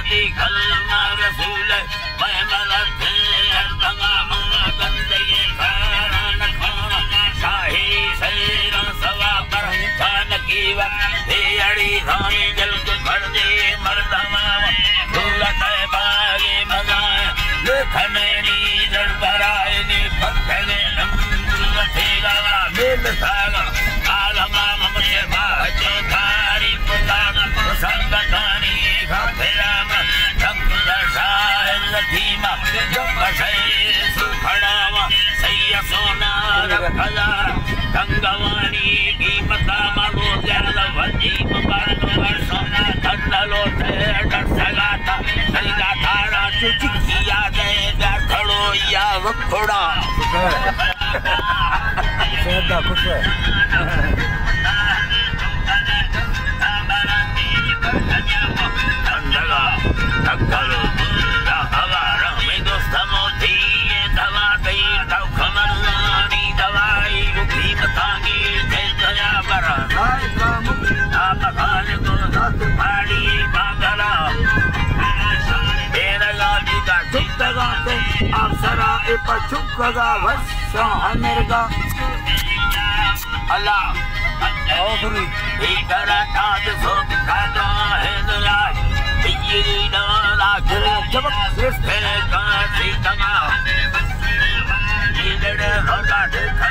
दी कलमा रसूल मैं मलक हरदमा गंदे खान खाना शाही सैरा सवा पर जान की वक्त अड़ी रानी जल को कर दे मर्दमा दौलत बागे मजा लेखने नी जड़बराए नी पत्थरे नंबर थेगा मेल सागा आलमा ममते बाजे धारी पुताना संगतानी घाटेरामा जंगल शाह लतीमा जंगशे सुखड़ावा सैया सोना रखदारा गंगवानी की मता मारो जल वजी मुबारक वर्षोना धंधलो डर सगाता नलगा थारा चुचिया दे खड़ो या वखड़ा सेदा खुश है अंधगा तकलो हवारा में दोस्तमो थी दवा दई दव खमलानी दवाई रुखी मतांगी जया बरा आप खाने को साथ पाड़ी बागला बेरगा जीता चुपगा तो अफसरा ए पर चुपगा वर्षा हमेरगा अल्लाह औधरी इधर ताज सो कादा है दुलाज बिजली डाला गिरे जबक सिर का सीतमा इधर होगा